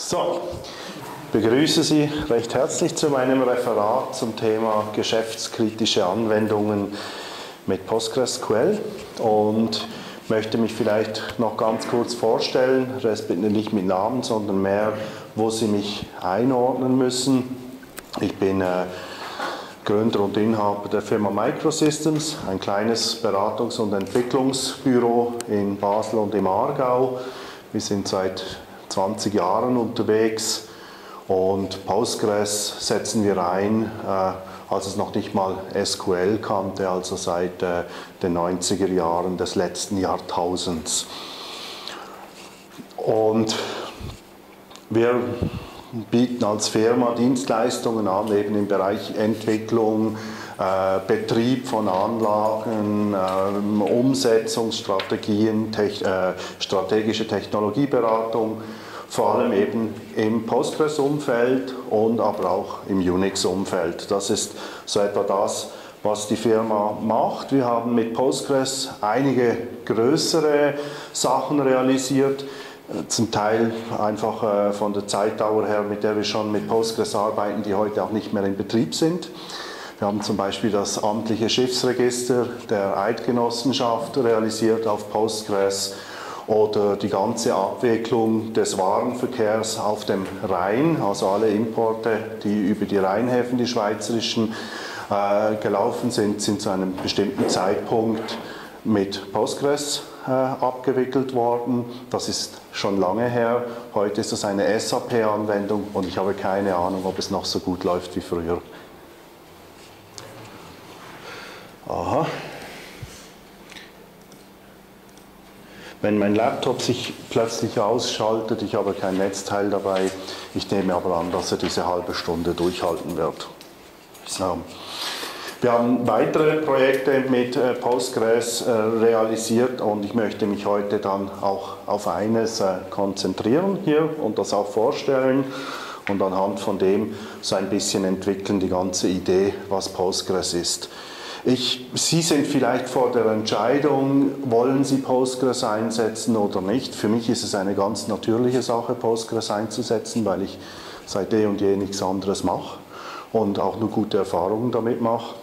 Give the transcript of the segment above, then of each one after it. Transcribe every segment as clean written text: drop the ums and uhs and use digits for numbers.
So, ich begrüße Sie recht herzlich zu meinem Referat zum Thema geschäftskritische Anwendungen mit PostgreSQL und möchte mich vielleicht noch ganz kurz vorstellen, respektive nicht mit Namen, sondern mehr, wo Sie mich einordnen müssen. Ich bin Gründer und Inhaber der Firma Microsystems, ein kleines Beratungs- und Entwicklungsbüro in Basel und im Aargau. Wir sind seit 20 Jahren unterwegs und Postgres setzen wir ein, als es noch nicht mal SQL kannte, also seit den 90er Jahren des letzten Jahrtausends. Und wir bieten als Firma Dienstleistungen an, eben im Bereich Entwicklung, Betrieb von Anlagen, Umsetzungsstrategien, strategische Technologieberatung, vor allem eben im Postgres-Umfeld und aber auch im Unix-Umfeld. Das ist so etwa das, was die Firma macht. Wir haben mit Postgres einige größere Sachen realisiert, zum Teil einfach von der Zeitdauer her, mit der wir schon mit Postgres arbeiten, die heute auch nicht mehr in Betrieb sind. Wir haben zum Beispiel das amtliche Schiffsregister der Eidgenossenschaft realisiert auf Postgres oder die ganze Abwicklung des Warenverkehrs auf dem Rhein, also alle Importe, die über die Rheinhäfen, die schweizerischen, gelaufen sind, sind zu einem bestimmten Zeitpunkt mit Postgres abgewickelt worden. Das ist schon lange her. Heute ist das eine SAP-Anwendung und ich habe keine Ahnung, ob es noch so gut läuft wie früher. Aha. Wenn mein Laptop sich plötzlich ausschaltet, ich habe kein Netzteil dabei, ich nehme aber an, dass er diese halbe Stunde durchhalten wird. So. Wir haben weitere Projekte mit Postgres realisiert und ich möchte mich heute dann auch auf eines konzentrieren hier und das auch vorstellen und anhand von dem so ein bisschen entwickeln, die ganze Idee, was Postgres ist. Sie sind vielleicht vor der Entscheidung, wollen Sie Postgres einsetzen oder nicht. Für mich ist es eine ganz natürliche Sache, Postgres einzusetzen, weil ich seit eh und je nichts anderes mache und auch nur gute Erfahrungen damit mache.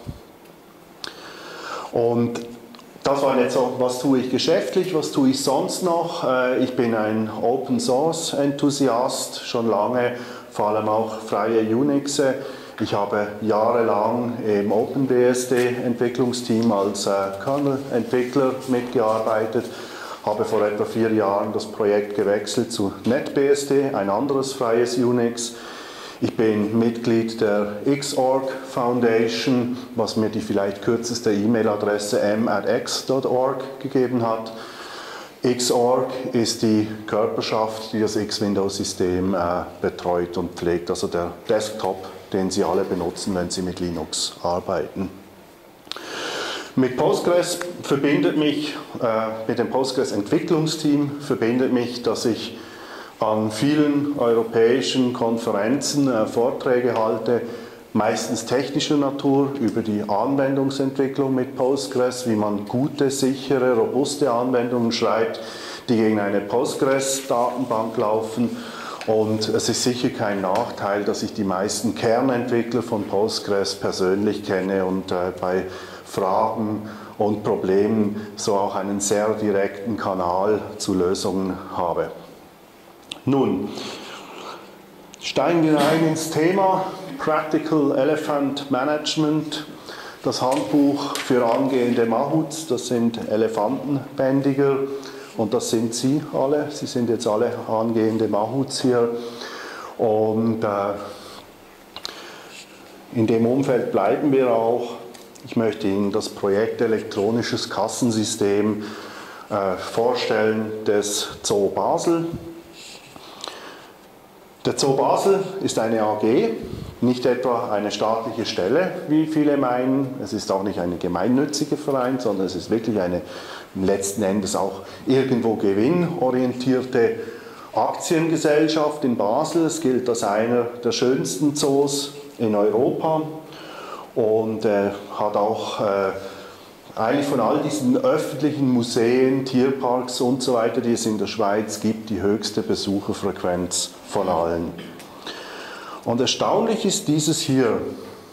Und das war jetzt so, was tue ich geschäftlich, was tue ich sonst noch. Ich bin ein Open-Source-Enthusiast, schon lange, vor allem auch freie Unixe. Ich habe jahrelang im OpenBSD-Entwicklungsteam als Kernel-Entwickler mitgearbeitet, habe vor etwa 4 Jahren das Projekt gewechselt zu NetBSD, ein anderes freies Unix. Ich bin Mitglied der Xorg Foundation, was mir die vielleicht kürzeste E-Mail-Adresse m@x.org gegeben hat. Xorg ist die Körperschaft, die das X-Window-System betreut und pflegt, also der Desktop, den Sie alle benutzen, wenn Sie mit Linux arbeiten. Mit Postgres verbindet mich, mit dem Postgres-Entwicklungsteam verbindet mich, dass ich an vielen europäischen Konferenzen Vorträge halte, meistens technischer Natur, über die Anwendungsentwicklung mit Postgres, wie man gute, sichere, robuste Anwendungen schreibt, die gegen eine Postgres-Datenbank laufen. Und es ist sicher kein Nachteil, dass ich die meisten Kernentwickler von Postgres persönlich kenne und bei Fragen und Problemen so auch einen sehr direkten Kanal zu Lösungen habe. Nun, steigen wir ein ins Thema Practical Elephant Management, das Handbuch für angehende Mahuts, das sind Elefantenbändiger. Und das sind Sie alle. Sie sind jetzt alle angehende Mahuts hier. Und in dem Umfeld bleiben wir auch. Ich möchte Ihnen das Projekt Elektronisches Kassensystem vorstellen des Zoo Basel. Der Zoo Basel ist eine AG, nicht etwa eine staatliche Stelle, wie viele meinen. Es ist auch nicht ein gemeinnütziger Verein, sondern es ist wirklich eine letzten Endes auch irgendwo gewinnorientierte Aktiengesellschaft in Basel. Es gilt als einer der schönsten Zoos in Europa und hat auch eigentlich von all diesen öffentlichen Museen, Tierparks und so weiter, die es in der Schweiz gibt, die höchste Besucherfrequenz von allen. Und erstaunlich ist dieses hier.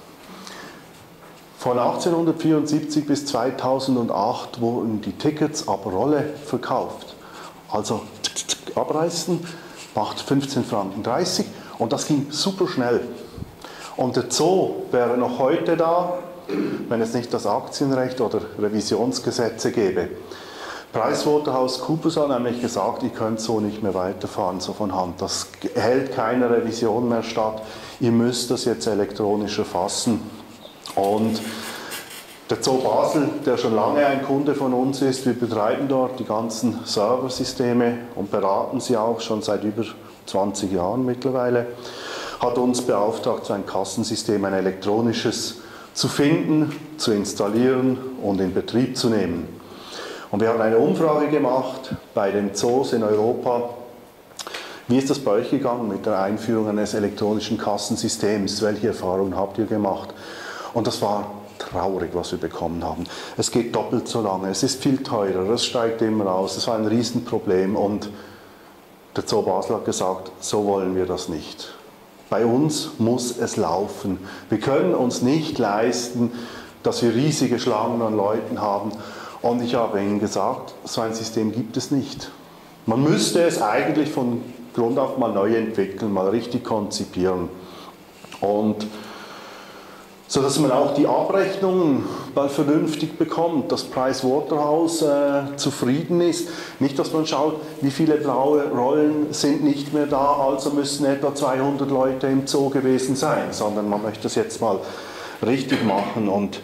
Von 1874 bis 2008 wurden die Tickets ab Rolle verkauft. Also abreißen, macht 15,30 Franken und das ging super schnell. Und der Zoo wäre noch heute da, wenn es nicht das Aktienrecht oder Revisionsgesetze gäbe. PricewaterhouseCoopers hat nämlich gesagt, ihr könnt so nicht mehr weiterfahren, so von Hand. Das hält keine Revision mehr statt. Ihr müsst das jetzt elektronisch erfassen. Und der Zoo Basel, der schon lange ein Kunde von uns ist, wir betreiben dort die ganzen Serversysteme und beraten sie auch schon seit über 20 Jahren mittlerweile, hat uns beauftragt, so ein Kassensystem, ein elektronisches, zu finden, zu installieren und in Betrieb zu nehmen. Und wir haben eine Umfrage gemacht bei den Zoos in Europa. Wie ist das bei euch gegangen mit der Einführung eines elektronischen Kassensystems? Welche Erfahrungen habt ihr gemacht? Und das war traurig, was wir bekommen haben. Es geht doppelt so lange, es ist viel teurer, es steigt immer aus, es war ein Riesenproblem und der Zoo Basel hat gesagt, so wollen wir das nicht. Bei uns muss es laufen. Wir können uns nicht leisten, dass wir riesige Schlangen an Leuten haben. Und ich habe Ihnen gesagt, so ein System gibt es nicht. Man müsste es eigentlich von Grund auf mal neu entwickeln, mal richtig konzipieren. Und so dass man auch die Abrechnungen mal vernünftig bekommt, dass Pricewaterhouse zufrieden ist. Nicht, dass man schaut, wie viele blaue Rollen sind nicht mehr da, also müssen etwa 200 Leute im Zoo gewesen sein, sondern man möchte das jetzt mal richtig machen. Und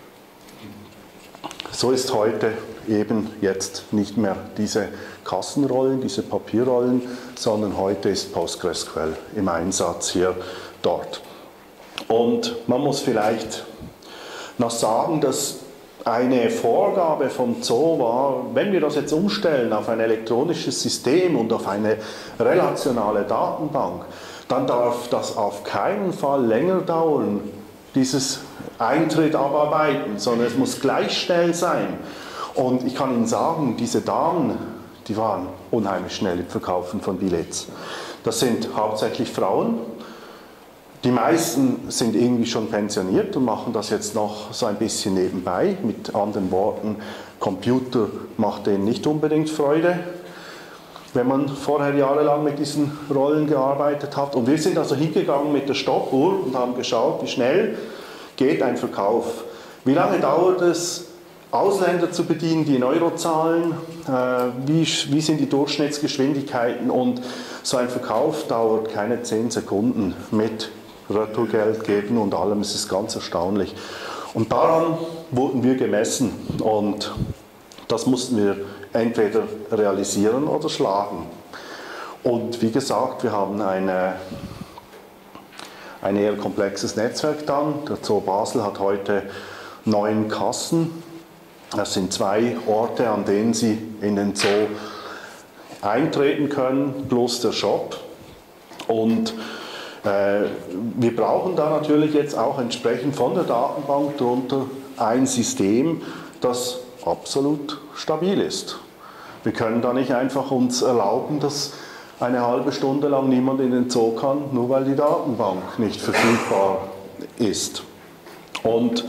so ist heute eben jetzt nicht mehr diese Kassenrollen, diese Papierrollen, sondern heute ist PostgreSQL im Einsatz hier dort. Und man muss vielleicht noch sagen, dass eine Vorgabe vom Zoo war, wenn wir das jetzt umstellen auf ein elektronisches System und auf eine relationale Datenbank, dann darf das auf keinen Fall länger dauern, dieses Eintritt abarbeiten, sondern es muss gleich schnell sein. Und ich kann Ihnen sagen, diese Damen, die waren unheimlich schnell im Verkaufen von Billets. Das sind hauptsächlich Frauen. Die meisten sind irgendwie schon pensioniert und machen das jetzt noch so ein bisschen nebenbei. Mit anderen Worten, Computer macht denen nicht unbedingt Freude, wenn man vorher jahrelang mit diesen Rollen gearbeitet hat. Und wir sind also hingegangen mit der Stoppuhr und haben geschaut, wie schnell geht ein Verkauf. Wie lange dauert es, Ausländer zu bedienen, die in Euro zahlen, wie sind die Durchschnittsgeschwindigkeiten, und so ein Verkauf dauert keine 10 Sekunden mit Retourgeld geben und allem. Es ist ganz erstaunlich. Und daran wurden wir gemessen und das mussten wir entweder realisieren oder schlagen. Und wie gesagt, wir haben ein eher komplexes Netzwerk dann. Der Zoo Basel hat heute 9 Kassen. Das sind 2 Orte, an denen Sie in den Zoo eintreten können, plus der Shop. Und wir brauchen da natürlich jetzt auch entsprechend von der Datenbank drunter ein System, das absolut stabil ist. Wir können da nicht einfach uns erlauben, dass eine halbe Stunde lang niemand in den Zoo kann, nur weil die Datenbank nicht verfügbar ist. Und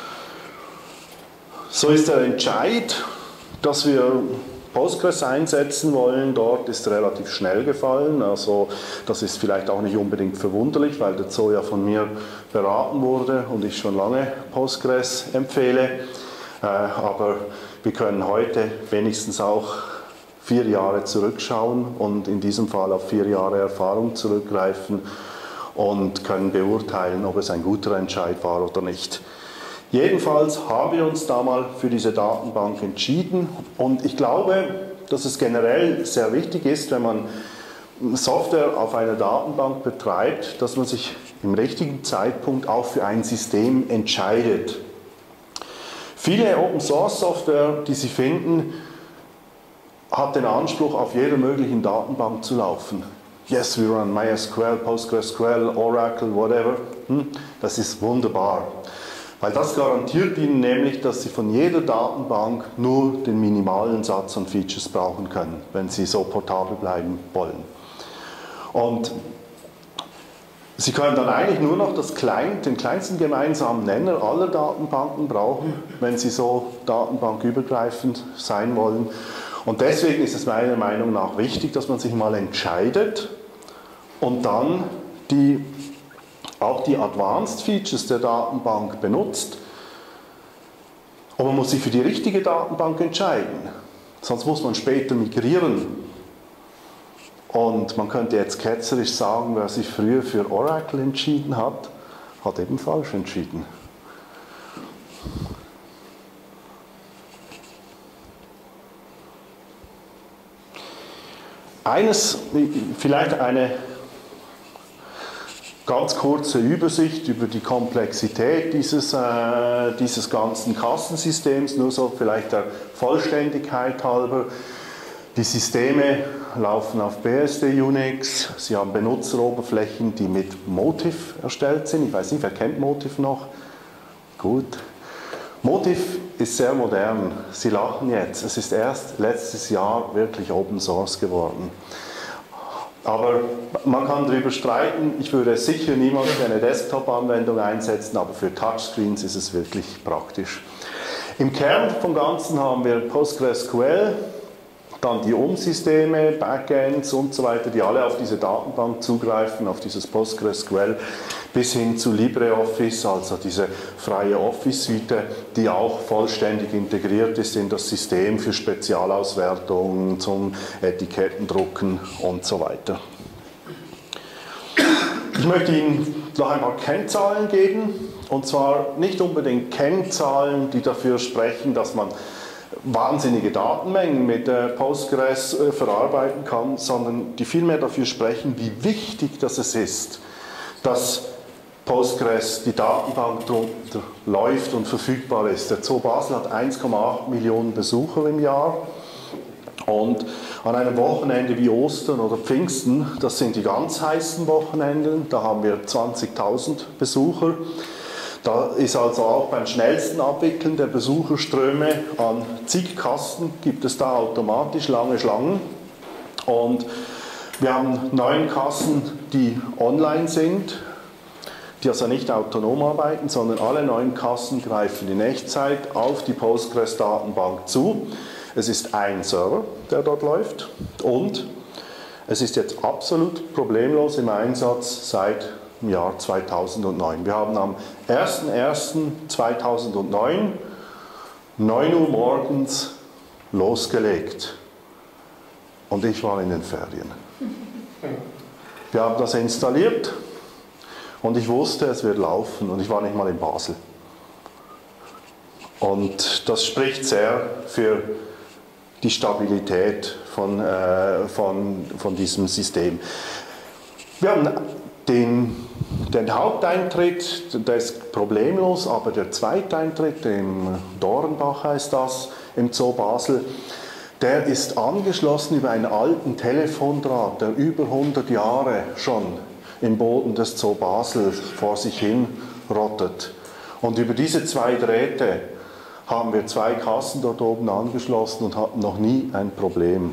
so ist der Entscheid, dass wir Postgres einsetzen wollen, dort ist relativ schnell gefallen. Also das ist vielleicht auch nicht unbedingt verwunderlich, weil der Zoo ja von mir beraten wurde und ich schon lange Postgres empfehle. Aber wir können heute wenigstens auch 4 Jahre zurückschauen und in diesem Fall auf 4 Jahre Erfahrung zurückgreifen und können beurteilen, ob es ein guter Entscheid war oder nicht. Jedenfalls haben wir uns da mal für diese Datenbank entschieden und ich glaube, dass es generell sehr wichtig ist, wenn man Software auf einer Datenbank betreibt, dass man sich im richtigen Zeitpunkt auch für ein System entscheidet. Viele Open-Source-Software, die Sie finden, hat den Anspruch, auf jeder möglichen Datenbank zu laufen. Yes, we run MySQL, PostgreSQL, Oracle, whatever. Das ist wunderbar. Weil das garantiert Ihnen nämlich, dass Sie von jeder Datenbank nur den minimalen Satz an Features brauchen können, wenn Sie so portabel bleiben wollen. Und Sie können dann eigentlich nur noch den kleinsten gemeinsamen Nenner aller Datenbanken brauchen, wenn Sie so datenbankübergreifend sein wollen. Und deswegen ist es meiner Meinung nach wichtig, dass man sich mal entscheidet und dann auch die Advanced Features der Datenbank benutzt. Und man muss sich für die richtige Datenbank entscheiden, sonst muss man später migrieren. Und man könnte jetzt ketzerisch sagen, wer sich früher für Oracle entschieden hat, hat eben falsch entschieden. Vielleicht eine ganz kurze Übersicht über die Komplexität dieses ganzen Kassensystems, nur so vielleicht der Vollständigkeit halber. Die Systeme laufen auf BSD Unix, Sie haben Benutzeroberflächen, die mit Motif erstellt sind. Ich weiß nicht, wer kennt Motif noch? Gut. Motif ist sehr modern. Sie lachen jetzt. Es ist erst letztes Jahr wirklich Open Source geworden. Aber man kann darüber streiten. Ich würde sicher niemals für eine Desktop-Anwendung einsetzen, aber für Touchscreens ist es wirklich praktisch. Im Kern vom Ganzen haben wir PostgreSQL, dann die Umsysteme, Backends und so weiter, die alle auf diese Datenbank zugreifen, auf dieses PostgreSQL, bis hin zu LibreOffice, also diese freie Office-Suite, die auch vollständig integriert ist in das System für Spezialauswertungen, zum Etikettendrucken und so weiter. Ich möchte Ihnen noch ein paar Kennzahlen geben, und zwar nicht unbedingt Kennzahlen, die dafür sprechen, dass man wahnsinnige Datenmengen mit Postgres verarbeiten kann, sondern die vielmehr dafür sprechen, wie wichtig das ist, dass Postgres, die Datenbank darunter läuft und verfügbar ist. Der Zoo Basel hat 1,8 Millionen Besucher im Jahr und an einem Wochenende wie Ostern oder Pfingsten, das sind die ganz heißen Wochenenden, da haben wir 20.000 Besucher. Da ist also auch beim schnellsten Abwickeln der Besucherströme an zig Kassen gibt es da automatisch lange Schlangen. Und wir haben 9 Kassen, die online sind, die also nicht autonom arbeiten, sondern alle 9 Kassen greifen in Echtzeit auf die Postgres-Datenbank zu. Es ist ein Server, der dort läuft, und es ist jetzt absolut problemlos im Einsatz seit im Jahr 2009. Wir haben am 01.01.2009 9 Uhr morgens losgelegt und ich war in den Ferien. Wir haben das installiert und ich wusste, es wird laufen, und ich war nicht mal in Basel. Und das spricht sehr für die Stabilität von diesem System. Wir haben den Haupteintritt, der ist problemlos, aber der Zweiteintritt, im Dorenbach heißt das, im Zoo Basel, der ist angeschlossen über einen alten Telefondraht, der über 100 Jahre schon im Boden des Zoo Basel vor sich hin rottet. Und über diese 2 Drähte haben wir 2 Kassen dort oben angeschlossen und hatten noch nie ein Problem.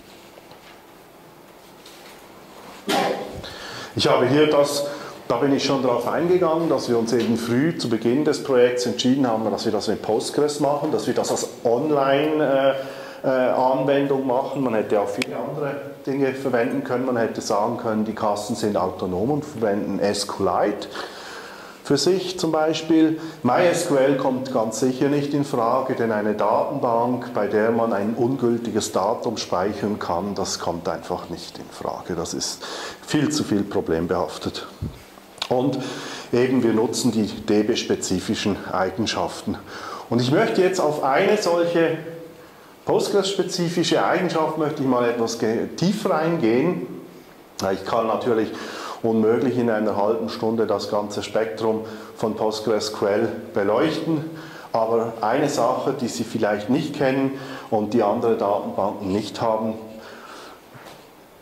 Ich habe hier da bin ich schon darauf eingegangen, dass wir uns eben früh zu Beginn des Projekts entschieden haben, dass wir das mit Postgres machen, dass wir das als Online-Anwendung machen. Man hätte auch viele andere Dinge verwenden können. Man hätte sagen können, die Kassen sind autonom und verwenden SQLite für sich zum Beispiel. MySQL kommt ganz sicher nicht in Frage, denn eine Datenbank, bei der man ein ungültiges Datum speichern kann, das kommt einfach nicht in Frage. Das ist viel zu viel problembehaftet. Und eben wir nutzen die DB-spezifischen Eigenschaften. Und ich möchte jetzt auf eine solche Postgres-spezifische Eigenschaft möchte ich mal etwas tiefer eingehen. Ich kann natürlich unmöglich in einer halben Stunde das ganze Spektrum von PostgreSQL beleuchten, aber eine Sache, die Sie vielleicht nicht kennen und die andere Datenbanken nicht haben,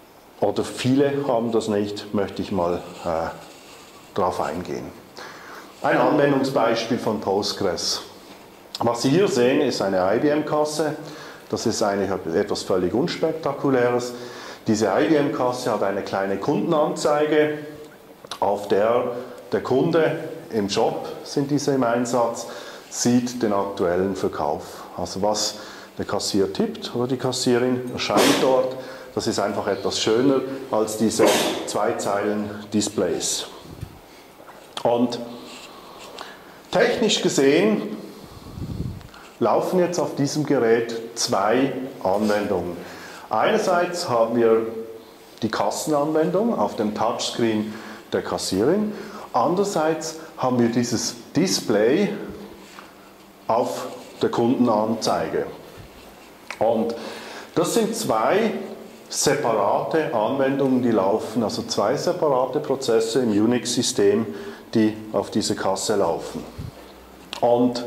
oder viele haben das nicht, möchte ich mal darauf eingehen. Ein Anwendungsbeispiel von Postgres. Was Sie hier sehen, ist eine IBM-Kasse. Das ist eigentlich etwas völlig Unspektakuläres. Diese IBM-Kasse hat eine kleine Kundenanzeige, auf der der Kunde im Shop, sind diese im Einsatz, sieht den aktuellen Verkauf. Also was der Kassier tippt oder die Kassierin erscheint dort. Das ist einfach etwas schöner als diese 2 Zeilen Displays. Und technisch gesehen laufen jetzt auf diesem Gerät 2 Anwendungen. Einerseits haben wir die Kassenanwendung auf dem Touchscreen der Kassierin. Andererseits haben wir dieses Display auf der Kundenanzeige. Und das sind 2 separate Anwendungen, die laufen, also 2 separate Prozesse im Unix-System, die auf diese Kasse laufen. Und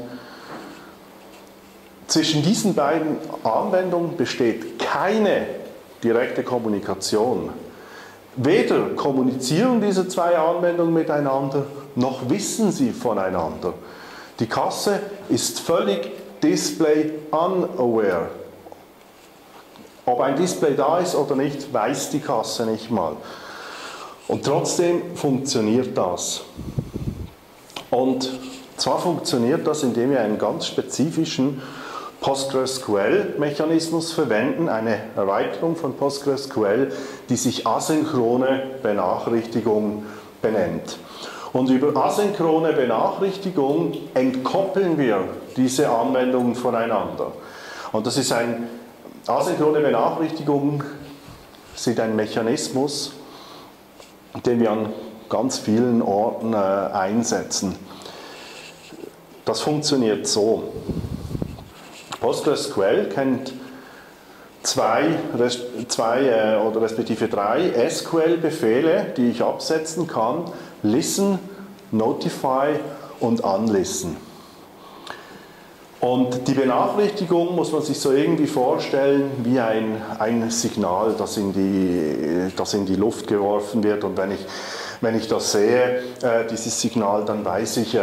zwischen diesen beiden Anwendungen besteht keine direkte Kommunikation. Weder kommunizieren diese 2 Anwendungen miteinander, noch wissen sie voneinander. Die Kasse ist völlig Display unaware. Ob ein Display da ist oder nicht, weiß die Kasse nicht mal. Und trotzdem funktioniert das. Und zwar funktioniert das, indem wir einen ganz spezifischen PostgreSQL-Mechanismus verwenden, eine Erweiterung von PostgreSQL, die sich asynchrone Benachrichtigung benennt. Und über asynchrone Benachrichtigung entkoppeln wir diese Anwendungen voneinander. Und das ist asynchrone Benachrichtigungen sind ein Mechanismus, den wir an ganz vielen Orten einsetzen. Das funktioniert so. PostgreSQL kennt 2 oder respektive 3 SQL-Befehle, die ich absetzen kann: Listen, Notify und Unlisten. Und die Benachrichtigung muss man sich so irgendwie vorstellen wie ein Signal, das in die Luft geworfen wird. Und wenn ich das sehe, dieses Signal, dann weiß ich,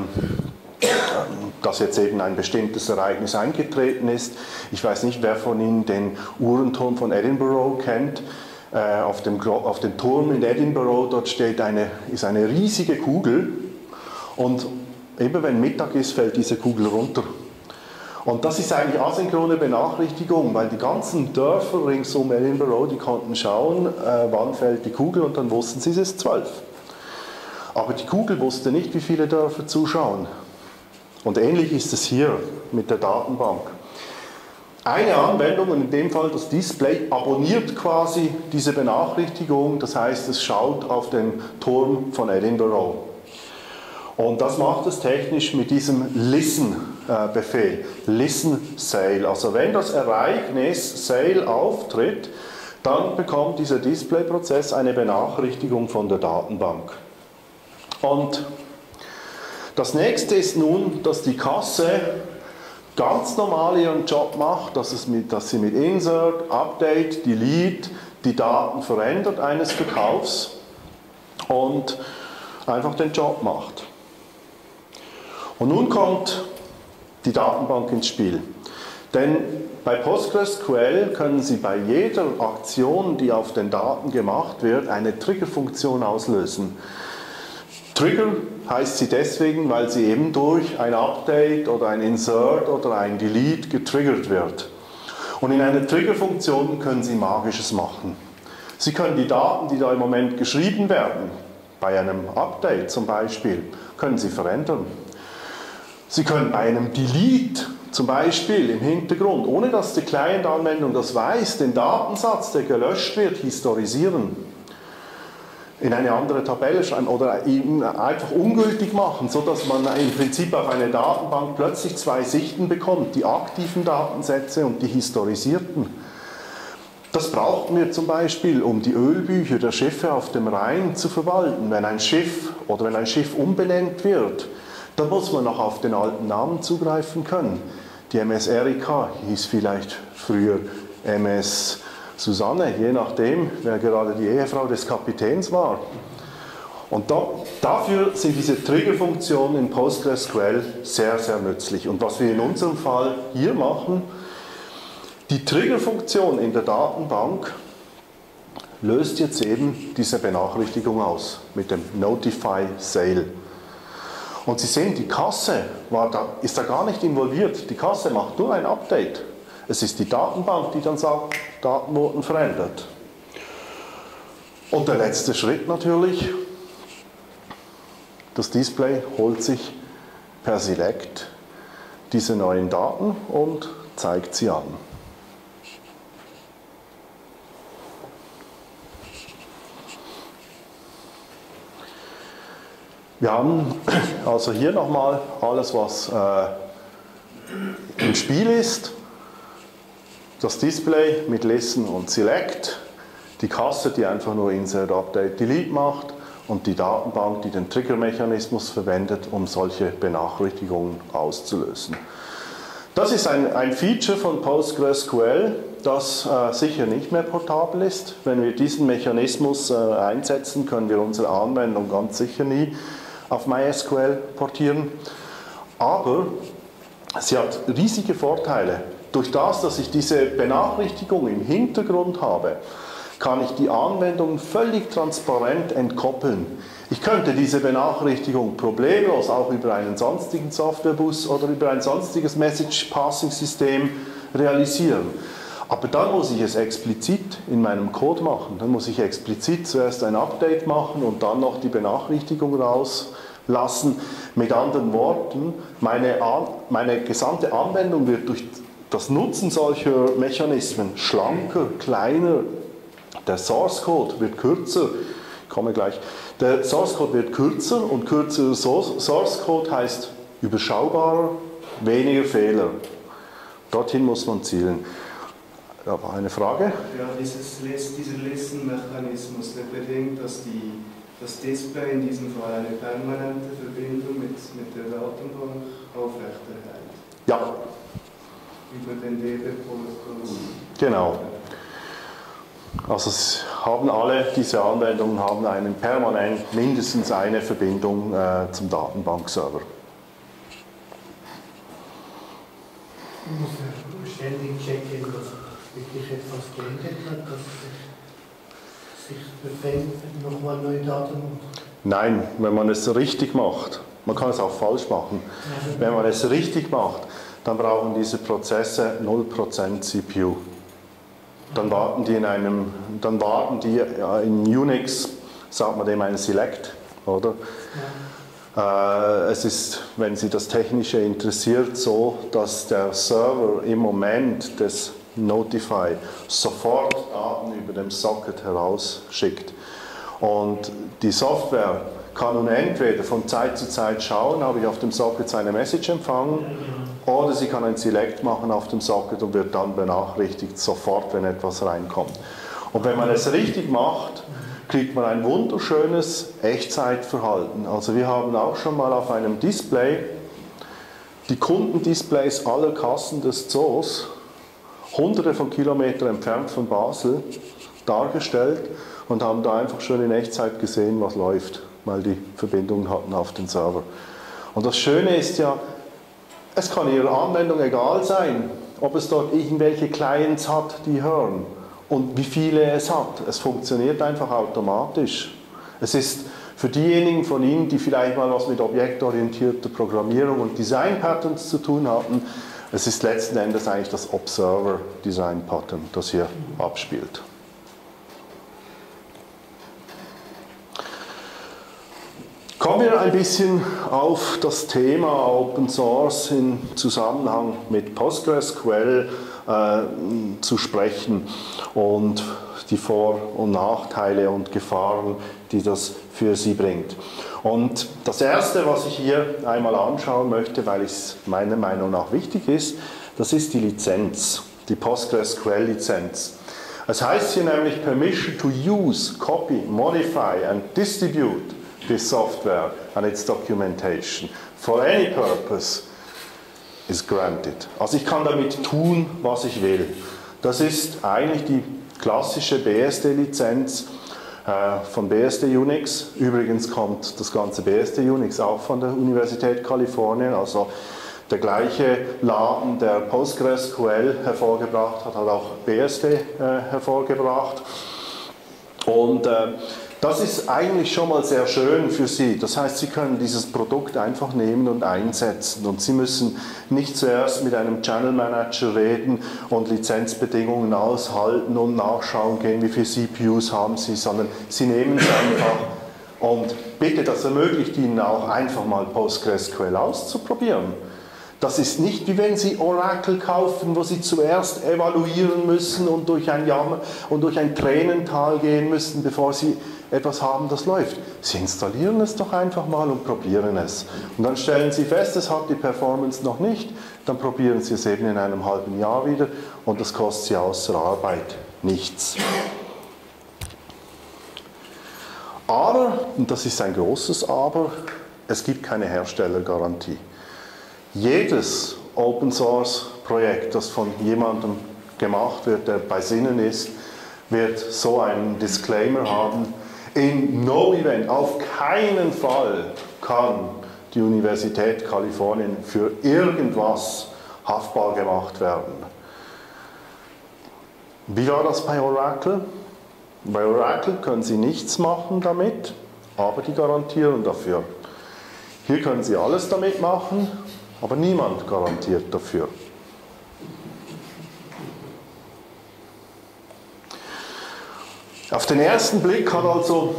dass jetzt eben ein bestimmtes Ereignis eingetreten ist. Ich weiß nicht, wer von Ihnen den Uhrenturm von Edinburgh kennt. Auf dem Turm in Edinburgh, dort ist eine riesige Kugel, und immer wenn Mittag ist, fällt diese Kugel runter. Und das ist eigentlich asynchrone Benachrichtigung, weil die ganzen Dörfer rings um Edinburgh, die konnten schauen, wann fällt die Kugel, und dann wussten sie, es ist 12. Aber die Kugel wusste nicht, wie viele Dörfer zuschauen. Und ähnlich ist es hier mit der Datenbank. Eine Anwendung, und in dem Fall das Display, abonniert quasi diese Benachrichtigung, das heißt, es schaut auf den Turm von Edinburgh. Und das macht es technisch mit diesem Listen-Befehl, Listen Sale. Also wenn das Ereignis Sale auftritt, dann bekommt dieser Display-Prozess eine Benachrichtigung von der Datenbank. Und das nächste ist nun, dass die Kasse ganz normal ihren Job macht, dass sie mit Insert, Update, Delete die Daten verändert eines Verkaufs und einfach den Job macht. Und nun kommt die Datenbank ins Spiel. Denn bei PostgreSQL können Sie bei jeder Aktion, die auf den Daten gemacht wird, eine Triggerfunktion auslösen. Trigger heißt sie deswegen, weil sie eben durch ein Update oder ein Insert oder ein Delete getriggert wird. Und in einer Triggerfunktion können Sie Magisches machen. Sie können die Daten, die da im Moment geschrieben werden, bei einem Update zum Beispiel, können Sie verändern. Sie können bei einem Delete zum Beispiel im Hintergrund, ohne dass die Client-Anwendung das weiß, den Datensatz, der gelöscht wird, historisieren, in eine andere Tabelle schreiben oder ihn einfach ungültig machen, sodass man im Prinzip auf eine Datenbank plötzlich 2 Sichten bekommt, die aktiven Datensätze und die historisierten. Das brauchten wir zum Beispiel, um die Ölbücher der Schiffe auf dem Rhein zu verwalten. Wenn ein Schiff umbenannt wird, dann muss man noch auf den alten Namen zugreifen können. Die MS Erika hieß vielleicht früher MS Susanne, je nachdem, wer gerade die Ehefrau des Kapitäns war. Und dafür sind diese Triggerfunktionen in PostgreSQL sehr, sehr nützlich. Und was wir in unserem Fall hier machen, die Triggerfunktion in der Datenbank löst jetzt eben diese Benachrichtigung aus mit dem Notify Sale. Und Sie sehen, die Kasse ist da gar nicht involviert. Die Kasse macht nur ein Update. Es ist die Datenbank, die dann sagt, Daten wurden verändert. Und der letzte Schritt natürlich, das Display holt sich per Select diese neuen Daten und zeigt sie an. Wir haben also hier nochmal alles, was im Spiel ist. Das Display mit Listen und Select, die Kasse, die einfach nur Insert, Update, Delete macht und die Datenbank, die den Triggermechanismus verwendet, um solche Benachrichtigungen auszulösen. Das ist ein Feature von PostgreSQL, das sicher nicht mehr portabel ist. Wenn wir diesen Mechanismus einsetzen, können wir unsere Anwendung ganz sicher nie auf MySQL portieren. Aber sie hat riesige Vorteile. Durch das, dass ich diese Benachrichtigung im Hintergrund habe, kann ich die Anwendung völlig transparent entkoppeln. Ich könnte diese Benachrichtigung problemlos auch über einen sonstigen Softwarebus oder über ein sonstiges Message-Passing-System realisieren. Aber dann muss ich es explizit in meinem Code machen. Dann muss ich explizit zuerst ein Update machen und dann noch die Benachrichtigung rauslassen. Mit anderen Worten, meine gesamte Anwendung wird durch das Nutzen solcher Mechanismen schlanker, kleiner. Der Source Code wird kürzer. Ich komme gleich. Der Source Code wird kürzer und kürzerer Source Code heißt überschaubarer, weniger Fehler. Dorthin muss man zielen. Da war eine Frage. Ja, dieser Listen-Mechanismus, der bedingt, dass das Display in diesem Fall eine permanente Verbindung mit der Datenbank aufrechterhält. Ja. Über den DB-Port. Genau. Also diese Anwendungen haben permanent mindestens eine Verbindung zum Datenbankserver. Man muss ständig checken, dass wirklich etwas geändert hat, dass sich nochmal neue Daten macht. Nein, wenn man es richtig macht, man kann es auch falsch machen, wenn man es richtig macht, dann brauchen diese Prozesse 0% CPU. Dann warten die in Unix, sagt man dem einen Select, oder? Ja. Es ist, wenn Sie das Technische interessiert, so, dass der Server im Moment des Notify sofort Daten über dem Socket herausschickt. Und die Software kann nun entweder von Zeit zu Zeit schauen, habe ich auf dem Socket eine Message empfangen, oder sie kann ein Select machen auf dem Socket und wird dann benachrichtigt sofort, wenn etwas reinkommt. Und wenn man es richtig macht, kriegt man ein wunderschönes Echtzeitverhalten. Also wir haben auch schon mal auf einem Display die Kundendisplays aller Kassen des Zoos, hunderte von Kilometern entfernt von Basel, dargestellt und haben da einfach schon in Echtzeit gesehen, was läuft, weil die Verbindungen hatten auf den Server. Und das Schöne ist ja, es kann Ihrer Anwendung egal sein, ob es dort irgendwelche Clients hat, die hören und wie viele es hat. Es funktioniert einfach automatisch. Es ist für diejenigen von Ihnen, die vielleicht mal was mit objektorientierter Programmierung und Design Patterns zu tun hatten, es ist letzten Endes eigentlich das Observer Design Pattern, das hier abspielt. Kommen wir ein bisschen auf das Thema Open Source im Zusammenhang mit PostgreSQL zu sprechen und die Vor- und Nachteile und Gefahren, die das für Sie bringt. Und das Erste, was ich hier einmal anschauen möchte, weil es meiner Meinung nach wichtig ist, das ist die Lizenz, die PostgreSQL-Lizenz. Es heißt hier nämlich Permission to use, copy, modify and distribute this software and its documentation for any purpose is granted. Also ich kann damit tun, was ich will. Das ist eigentlich die klassische BSD-Lizenz. von BSD Unix. Übrigens kommt das ganze BSD Unix auch von der Universität Kalifornien, also der gleiche Laden, der PostgreSQL hervorgebracht hat, hat auch BSD hervorgebracht. Und das ist eigentlich schon mal sehr schön für Sie. Das heißt, Sie können dieses Produkt einfach nehmen und einsetzen. Und Sie müssen nicht zuerst mit einem Channel Manager reden und Lizenzbedingungen aushalten und nachschauen gehen, wie viele CPUs haben Sie, sondern Sie nehmen es einfach. Und bitte, das ermöglicht Ihnen auch einfach mal PostgreSQL auszuprobieren. Das ist nicht wie wenn Sie Oracle kaufen, wo Sie zuerst evaluieren müssen und durch ein Jammer und durch ein Tränental gehen müssen, bevor Sie etwas haben, das läuft. Sie installieren es doch einfach mal und probieren es. Und dann stellen Sie fest, es hat die Performance noch nicht, dann probieren Sie es eben in einem halben Jahr wieder und das kostet Sie außer Arbeit nichts. Aber, und das ist ein großes Aber, es gibt keine Herstellergarantie. Jedes Open-Source-Projekt, das von jemandem gemacht wird, der bei Sinnen ist, wird so einen Disclaimer haben. In no event, auf keinen Fall kann die Universität Kalifornien für irgendwas haftbar gemacht werden. Wie war das bei Oracle? Bei Oracle können Sie nichts machen damit, aber die garantieren dafür. Hier können Sie alles damit machen, aber niemand garantiert dafür. Auf den ersten Blick hat also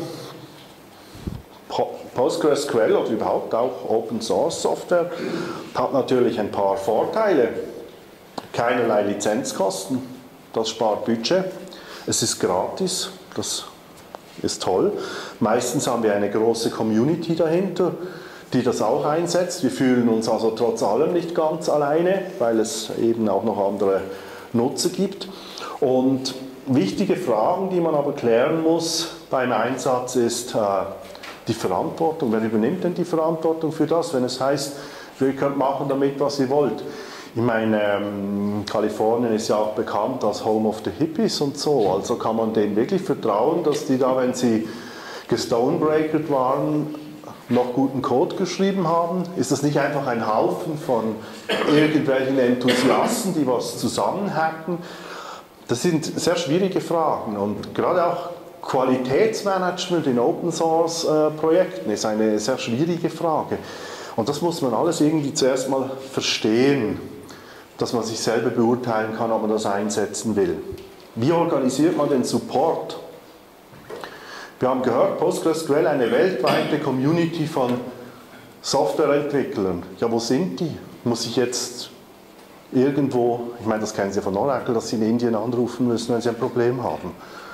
PostgreSQL oder überhaupt auch Open Source Software hat natürlich ein paar Vorteile. Keinerlei Lizenzkosten, das spart Budget. Es ist gratis, das ist toll. Meistens haben wir eine große Community dahinter, die das auch einsetzt. Wir fühlen uns also trotz allem nicht ganz alleine, weil es eben auch noch andere Nutzer gibt. Und wichtige Fragen, die man aber klären muss beim Einsatz, ist die Verantwortung. Wer übernimmt denn die Verantwortung für das, wenn es heißt, ihr könnt machen damit, was ihr wollt? Ich meine, Kalifornien ist ja auch bekannt als Home of the Hippies und so, also kann man denen wirklich vertrauen, dass die da, wenn sie gestonebreakert waren, noch guten Code geschrieben haben? Ist das nicht einfach ein Haufen von irgendwelchen Enthusiasten, die was zusammenhacken? Das sind sehr schwierige Fragen und gerade auch Qualitätsmanagement in Open Source Projekten ist eine sehr schwierige Frage. Und das muss man alles irgendwie zuerst mal verstehen, dass man sich selber beurteilen kann, ob man das einsetzen will. Wie organisiert man den Support? Wir haben gehört, PostgreSQL, eine weltweite Community von Softwareentwicklern. Ja, wo sind die? Muss ich jetzt irgendwo, ich meine, das kennen Sie von Oracle, dass Sie in Indien anrufen müssen, wenn Sie ein Problem haben.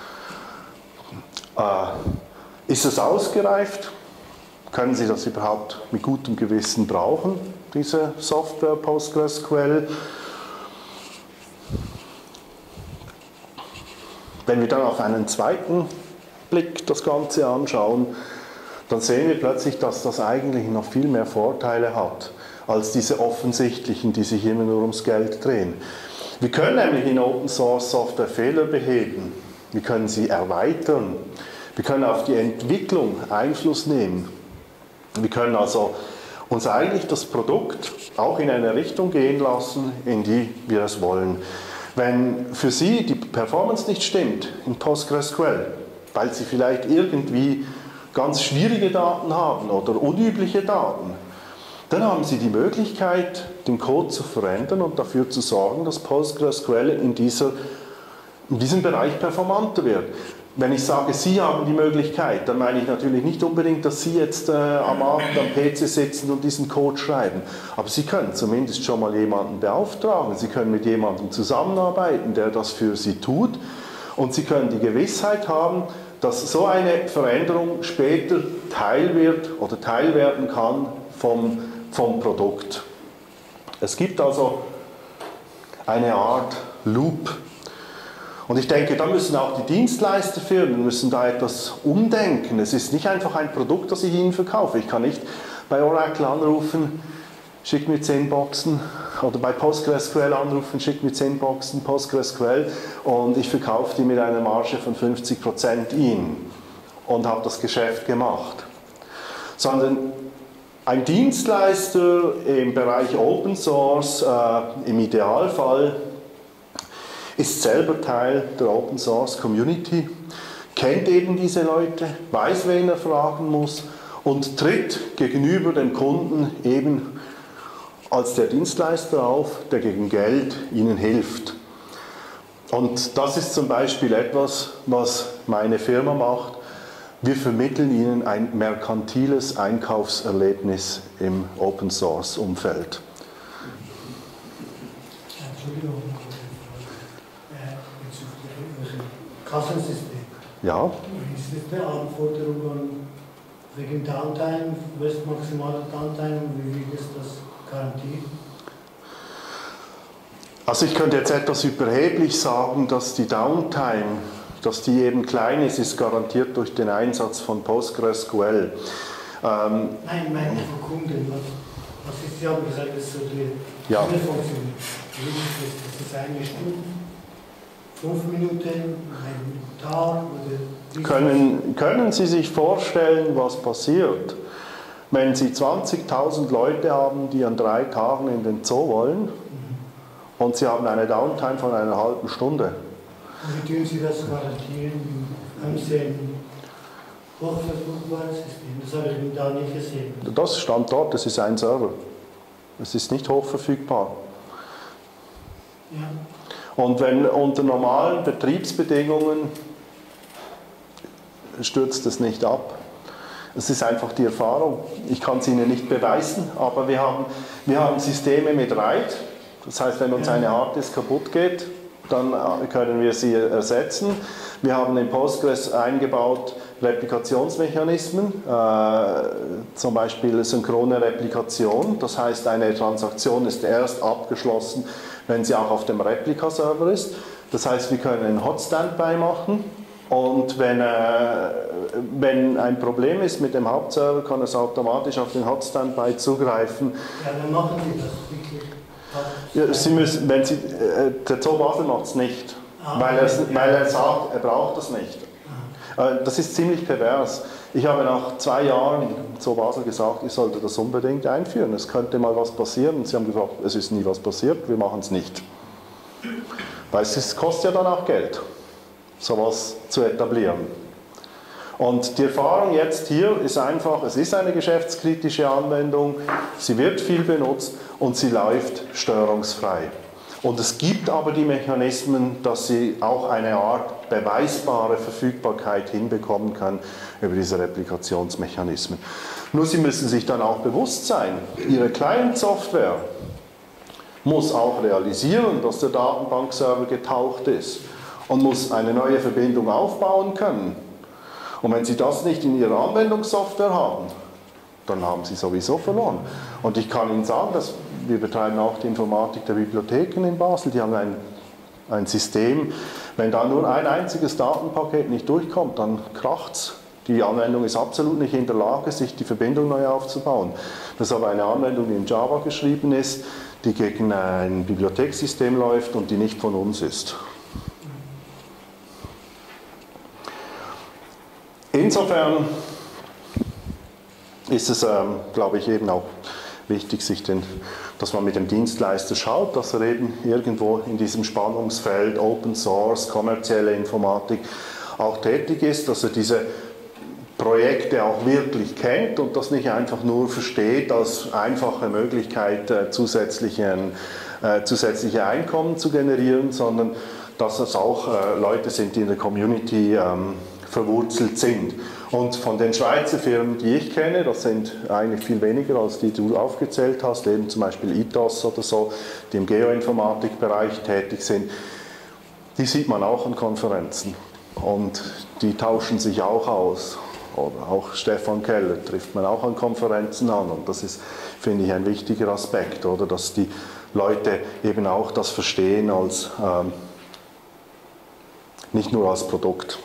Ist es ausgereift? Können Sie das überhaupt mit gutem Gewissen brauchen, diese Software PostgreSQL? Wenn wir dann auf einen zweiten Blick das Ganze anschauen, dann sehen wir plötzlich, dass das eigentlich noch viel mehr Vorteile hat, als diese offensichtlichen, die sich immer nur ums Geld drehen. Wir können nämlich in Open Source Software Fehler beheben, wir können sie erweitern, wir können auf die Entwicklung Einfluss nehmen. Wir können also uns eigentlich das Produkt auch in eine Richtung gehen lassen, in die wir es wollen. Wenn für Sie die Performance nicht stimmt in PostgreSQL, weil Sie vielleicht irgendwie ganz schwierige Daten haben oder unübliche Daten, dann haben Sie die Möglichkeit, den Code zu verändern und dafür zu sorgen, dass PostgreSQL in diesem Bereich performanter wird. Wenn ich sage, Sie haben die Möglichkeit, dann meine ich natürlich nicht unbedingt, dass Sie jetzt am Abend am PC sitzen und diesen Code schreiben. Aber Sie können zumindest schon mal jemanden beauftragen. Sie können mit jemandem zusammenarbeiten, der das für Sie tut. Und Sie können die Gewissheit haben, dass so eine Veränderung später Teil wird oder Teil werden kann vom Produkt. Es gibt also eine Art Loop. Und ich denke, da müssen auch die Dienstleisterfirmen müssen da etwas umdenken. Es ist nicht einfach ein Produkt, das ich Ihnen verkaufe. Ich kann nicht bei Oracle anrufen, schick mir 10 Boxen, oder bei PostgreSQL anrufen, schick mir 10 Boxen PostgreSQL und ich verkaufe die mit einer Marge von 50% Ihnen. und habe das Geschäft gemacht, sondern ein Dienstleister im Bereich Open Source, im Idealfall, ist selber Teil der Open Source Community, kennt eben diese Leute, weiß, wen er fragen muss und tritt gegenüber dem Kunden eben als der Dienstleister auf, der gegen Geld ihnen hilft. Und das ist zum Beispiel etwas, was meine Firma macht. Wir vermitteln Ihnen ein merkantiles Einkaufserlebnis im Open Source Umfeld. Entschuldigung, Kassensystem. Ja. Ist das eine Anforderung wegen Downtime, was maximale Downtime, wie wird das garantiert? Also ich könnte jetzt etwas überheblich sagen, dass die Downtime, dass die eben klein ist garantiert durch den Einsatz von PostgreSQL. Nein, meine von Kunden. Was ist, Sie haben gesagt, das ist so die Funktion. Das ist eine Stunde, 5 Minuten, ein Tag oder... Können Sie sich vorstellen, was passiert, wenn Sie 20.000 Leute haben, die an 3 Tagen in den Zoo wollen und Sie haben eine Downtime von einer halben Stunde? Und wie tun Sie das garantieren? Haben Sie ein hochverfügbares System? Das habe ich da nicht gesehen. Das Standort, das ist ein Server. Es ist nicht hochverfügbar. Ja. Und wenn unter normalen Betriebsbedingungen stürzt es nicht ab. Es ist einfach die Erfahrung. Ich kann es Ihnen nicht beweisen, aber wir haben Systeme mit RAID. Das heißt, wenn uns eine Harddisk kaputt geht, dann können wir sie ersetzen. Wir haben in Postgres eingebaut Replikationsmechanismen, zum Beispiel synchrone Replikation. Das heißt, eine Transaktion ist erst abgeschlossen, wenn sie auch auf dem Replika-Server ist. Das heißt, wir können einen Hot Standby machen und wenn ein Problem ist mit dem Hauptserver, kann es automatisch auf den Hot Standby zugreifen. Ja, dann machen Sie das wirklich. Ja, Sie müssen, der Zoo Basel macht es nicht, weil er sagt, er braucht es nicht. Das ist ziemlich pervers. Ich habe nach 2 Jahren Zoo Basel gesagt, ich sollte das unbedingt einführen. Es könnte mal was passieren. Und sie haben gesagt, es ist nie was passiert, wir machen es nicht. Weil es kostet ja dann auch Geld, sowas zu etablieren. Und die Erfahrung jetzt hier ist einfach, es ist eine geschäftskritische Anwendung, sie wird viel benutzt und sie läuft störungsfrei. Und es gibt aber die Mechanismen, dass sie auch eine Art beweisbare Verfügbarkeit hinbekommen kann über diese Replikationsmechanismen. Nur Sie müssen sich dann auch bewusst sein, Ihre Client-Software muss auch realisieren, dass der Datenbankserver getaucht ist und muss eine neue Verbindung aufbauen können. Und wenn Sie das nicht in Ihrer Anwendungssoftware haben, dann haben Sie sowieso verloren. Und ich kann Ihnen sagen, dass wir betreiben auch die Informatik der Bibliotheken in Basel. Die haben ein System, wenn da nur ein einziges Datenpaket nicht durchkommt, dann kracht es. Die Anwendung ist absolut nicht in der Lage, sich die Verbindung neu aufzubauen. Das ist aber eine Anwendung, die in Java geschrieben ist, die gegen ein Bibliothekssystem läuft und die nicht von uns ist. Insofern ist es, glaube ich, eben auch wichtig, dass man mit dem Dienstleister schaut, dass er eben irgendwo in diesem Spannungsfeld Open Source, kommerzielle Informatik auch tätig ist, dass er diese Projekte auch wirklich kennt und das nicht einfach nur versteht als einfache Möglichkeit, zusätzliche Einkommen zu generieren, sondern dass es auch Leute sind, die in der Community verwurzelt sind. Und von den Schweizer Firmen, die ich kenne, das sind eigentlich viel weniger als die du aufgezählt hast, eben zum Beispiel ITOS oder so, die im Geoinformatikbereich tätig sind, die sieht man auch an Konferenzen und die tauschen sich auch aus. Oder auch Stefan Keller trifft man auch an Konferenzen an und das ist, finde ich, ein wichtiger Aspekt, oder, dass die Leute eben auch das verstehen als nicht nur als Produkt.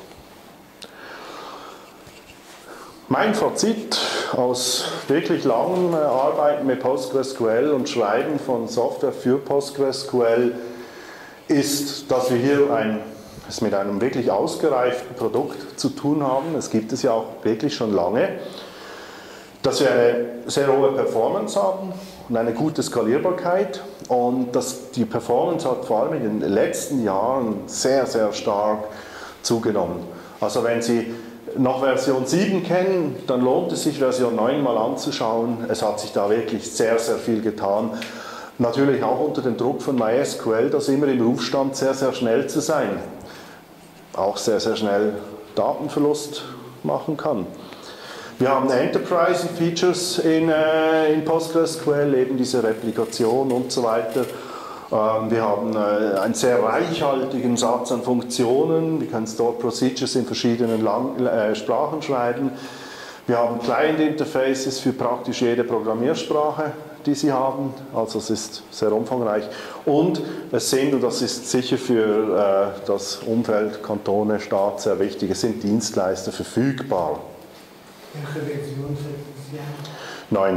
Mein Fazit aus wirklich langen Arbeiten mit PostgreSQL und Schreiben von Software für PostgreSQL ist, dass wir hier ein es mit einem wirklich ausgereiften Produkt zu tun haben. Es gibt es ja auch wirklich schon lange. Dass wir eine sehr hohe Performance haben und eine gute Skalierbarkeit. Und die Performance hat vor allem in den letzten Jahren sehr, sehr stark zugenommen. Also wenn Sie noch Version 7 kennen, dann lohnt es sich, Version 9 mal anzuschauen. Es hat sich da wirklich sehr, sehr viel getan. Natürlich auch unter dem Druck von MySQL, das immer im Ruf stand, sehr, sehr schnell zu sein. Auch sehr, sehr schnell Datenverlust machen kann. Wir haben Enterprise-Features in PostgreSQL, eben diese Replikation und so weiter. Wir haben einen sehr reichhaltigen Satz an Funktionen. Wir können Store Procedures in verschiedenen Sprachen schreiben. Wir haben Client-Interfaces für praktisch jede Programmiersprache, die Sie haben. Also es ist sehr umfangreich. Und es sind, und das ist sicher für das Umfeld Kantone, Staat sehr wichtig, es sind Dienstleister verfügbar. Welche Version setzen Sie 9. ein?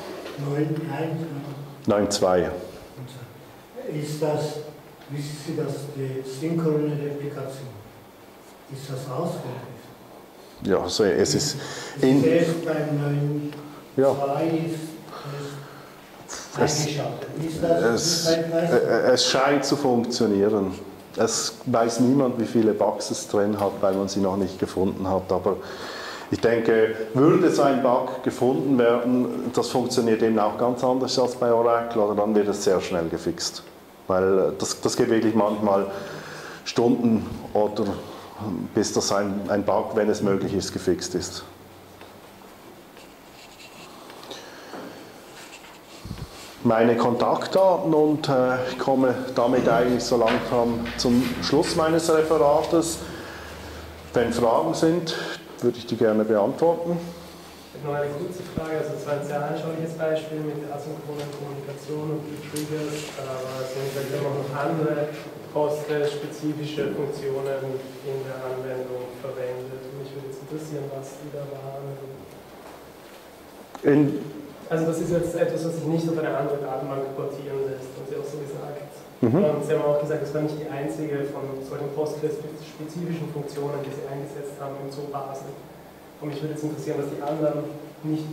9.1? 9.2. Ist das, wissen Sie, dass die synchrone Replikation, ist das ausgereift? Ja, also es ist... Erst beim 9.2 ja. ist eingeschaltet. Es scheint zu funktionieren. Es weiß niemand, wie viele Bugs es drin hat, weil man sie noch nicht gefunden hat. Aber ich denke, würde so ein Bug gefunden werden, das funktioniert eben auch ganz anders als bei Oracle, oder dann wird es sehr schnell gefixt. Weil das geht wirklich manchmal Stunden oder bis das ein Bug, wenn es möglich ist, gefixt ist. Meine Kontaktdaten und ich komme damit eigentlich so langsam zum Schluss meines Referates. Wenn Fragen sind, würde ich die gerne beantworten. Ich habe noch eine kurze Frage, also es war ein sehr anschauliches Beispiel mit der asynchronen Kommunikation und die Triggers, aber es sind vielleicht auch noch andere postspezifische Funktionen in der Anwendung verwendet. Mich würde jetzt interessieren, was die da waren. Also das ist jetzt etwas, was sich nicht auf eine andere Datenbank portieren lässt, haben Sie auch so gesagt. Und Sie haben auch gesagt, das war nicht die einzige von solchen postspezifischen Funktionen, die Sie eingesetzt haben in Zoobasen. Und mich würde jetzt interessieren, was die anderen nicht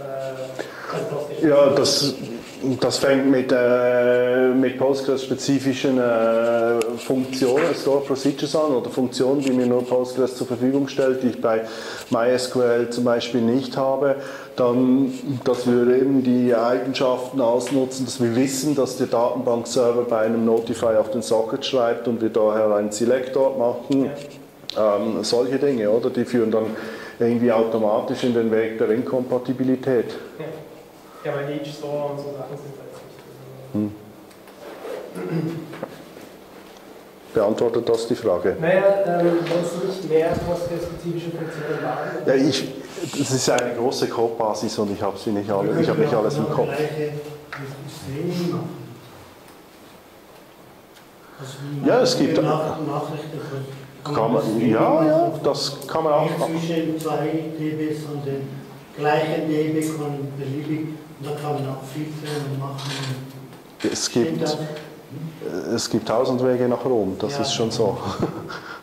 ja, das fängt mit Postgres-spezifischen Funktionen, Store Procedures an, oder Funktionen, die mir nur Postgres zur Verfügung stellt, die ich bei MySQL zum Beispiel nicht habe. Dann, dass wir eben die Eigenschaften ausnutzen, dass wir wissen, dass der Datenbankserver bei einem Notify auf den Socket schreibt und wir daher einen Select dort machen. Solche Dinge, oder? Die führen dann irgendwie automatisch in den Weg der Inkompatibilität. Ja, weil H-Store und so Sachen sind halt nicht. Beantwortet das die Frage? Naja, wenn es nicht mehr postgres-spezifische Funktionen waren. Ja, das ist eine große Codebasis und ich habe sie nicht alle, ich habe nicht alles im Kopf. Ja, es gibt. Kann man, ja, das kann man auch. Zwischen 2 dB und den gleichen dB kann beliebig, da kann man auch filtern und machen. Es gibt 1000 Wege nach Rom, das ist schon so.